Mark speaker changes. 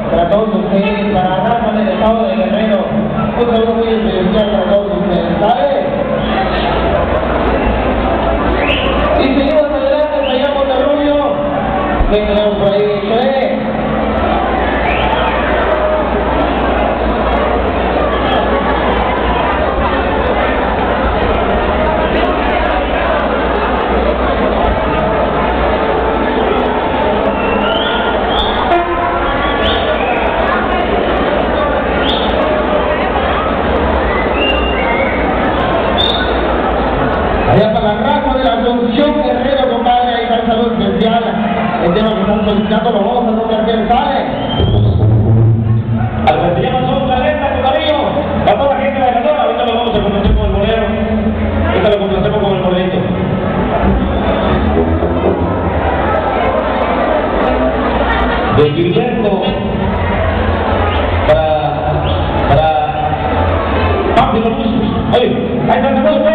Speaker 1: para todos ustedes, para la raza del estado de Guerrero. Un saludo muy especial para todos ustedes, ¿sale? Y seguimos adelante, traigamos de Rubio. ¿Qué tenemos por ahí? Allá para la raza de la Asunción Guerrero, compadre, ahí está el saludo especial. El tema que están solicitando los dos, no cualquier sale.
Speaker 2: Al que se llama Son Caleta, con cariño. A toda la gente de la Ganora, ahorita lo vamos a complacer con el bolero. Ahorita lo complacemos con el bolerito. De Gilberto para Papi Luz. Oye, ahí está el saludo.